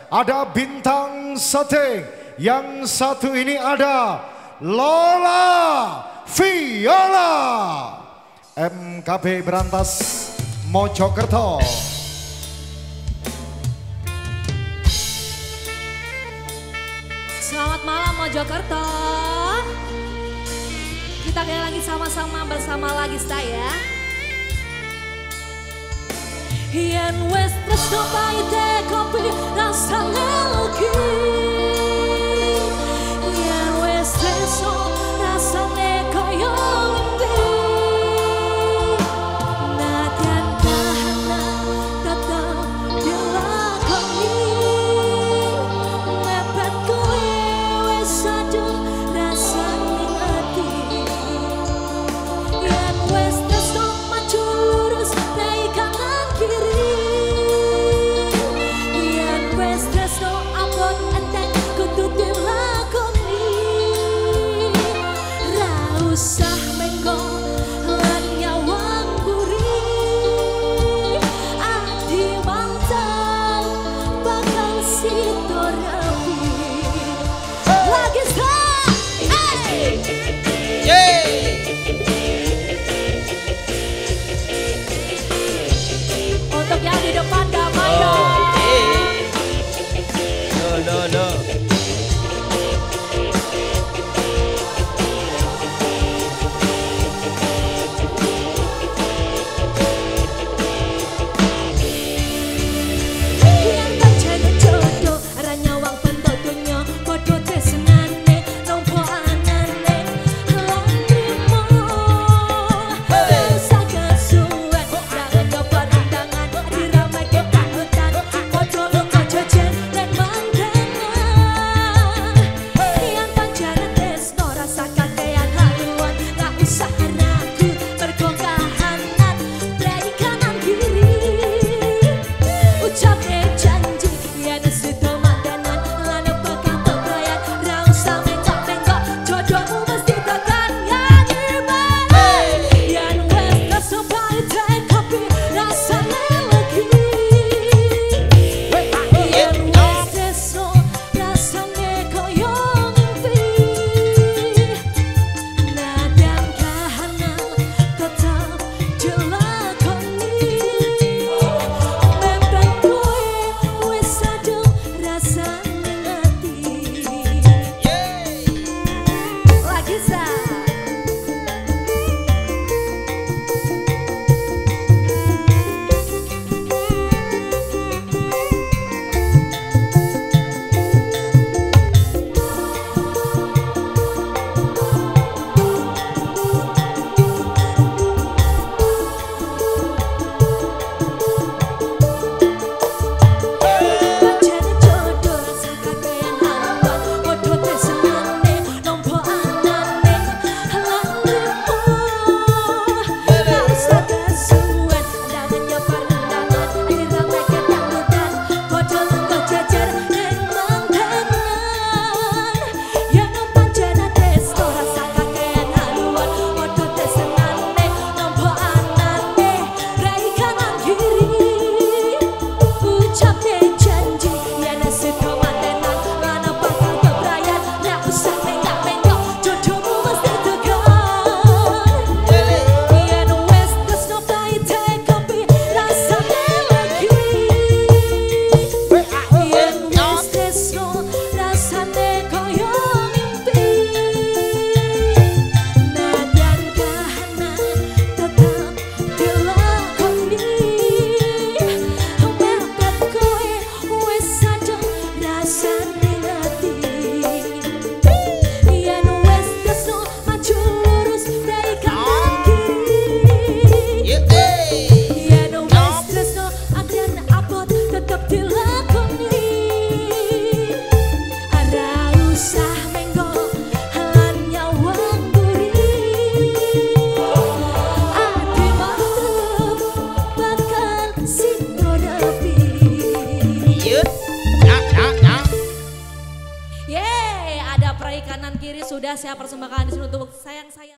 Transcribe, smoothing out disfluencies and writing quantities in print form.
ada bintang sate. Yang satu ini ada Lola Viola, MKB Berantas Mojokerto. Selamat malam Mojokerto. Kita kembali lagi sama-sama bersama lagi saya. Yen wes tresno pahite kopi rasane legi. Yen wes tresno rasane koyo mimpi. Nadyan kahana tetap dilakoni. Mepet kowe wes aduh rasane ati. Yen wes tresno maju lurus naik kanan kiri. Yen wes tresno abot enteng kudu dilakoni. Ra usah mengko lan nyawang buri. Adi mantan bakal sito rapi. Lagi sah, untuk yang di depan damai dong. No. Yang pancen jodoh ora nyawang pentodonya padha tresnane nompo anane lan trimo. Usah kesuwen jangan nyoba undangan diramake tahutan padha lunga jajan nek mandangan. Yang pancen tresno rasa kakean haluan gak usah ragu mergo kahanan play kanan kiri. Ucapke janji yen sida mantenan lan bakal bebrayan ra usah mengkok-mengkok jodohmu mesti tekan nyanyi balik. Yen wes tresno pahite kopi rasane legi. Yen wes tresno rasane koyo mimpi. Nadyan kahana tetap dilakoni. Mepet kowe wes aduh rasane ati. Lagi sah. Pancen jodoh rasa kakean haluan padha tresnane nompo anane lan trimo. Ra usah kesuwen jangan nyobar undangan dirameke dangdutan padha lunga jajar ning mantenan. Yen pancen tresno rasa kakean haluan padha tresnane nompo anane rai kanan kiri. Ucapke janji yen sida mantenan lan bakal bebrayan ra usah mengkok-mengkok jodohmu mesti tekan. Yen wes tresno pahite kopi rasane legi. Yen wes tresno rasane koyo mimpi. Nadyan kahana tetap dilakoni. Mepet kowe wes aduh rasane ati. Yen wes tresno maju lurus naik kanan kiri. Yen wes tresno adan abot tetep dilakoni. Ra usah mengko lan nyawang buri. Ati mantep bakal sito rapi. Yeay, ada peraih kanan kiri sudah saya persembahkan di sini untuk sayang-sayang.